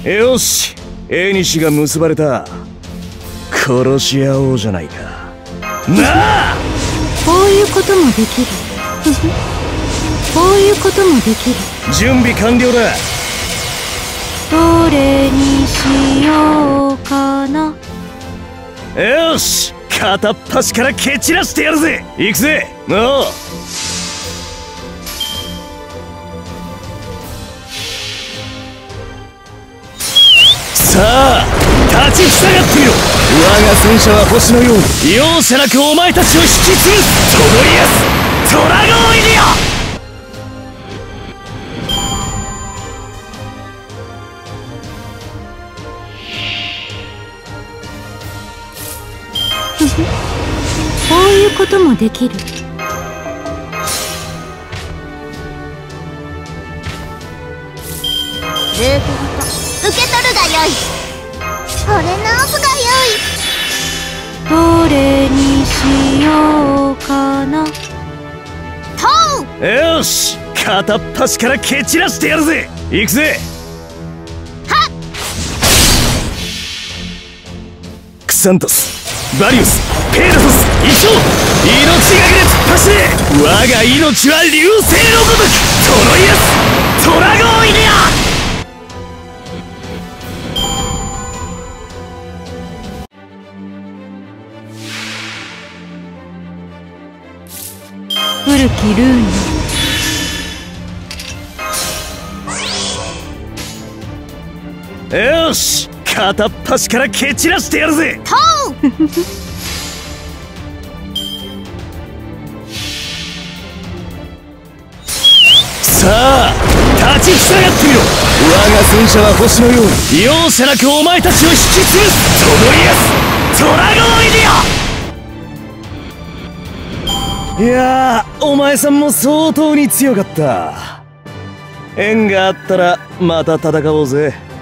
よし、縁が結ばれた。殺し合おうじゃないか。なあ、 こういうこともできる。こういうこともできる。 準備完了だ。 どれにしようかな。 よし、片っ端から蹴散らしてやるぜ。行くぜ。もうさあ、立ちふさがってみろ。我が戦車は星のように容赦なくお前たちを引き潰す。トドリアス・トラゴンイディア。 こういうこともできる。 ルートごと受け取るがよい。惚れ直すがよい。 どれにしようかな。 とよし、片っ端から蹴散らしてやるぜ。行くぜ。 はっ。 クサントス、バリウス、ペーラトス、一丁、命がけで突っ走れ。我が命は流星のごとく。トロイアス・トラゴンイディア。 古きルーニ。 よし、片っ端から蹴散らしてやるぜ。 とさあ、立ちふさがってみろ。我が戦車は星のように容赦なくお前たちを引き潰す。トドリアス・トラゴンイディア。いやー、お前さんも相当に強かった。縁があったらまた戦おうぜ。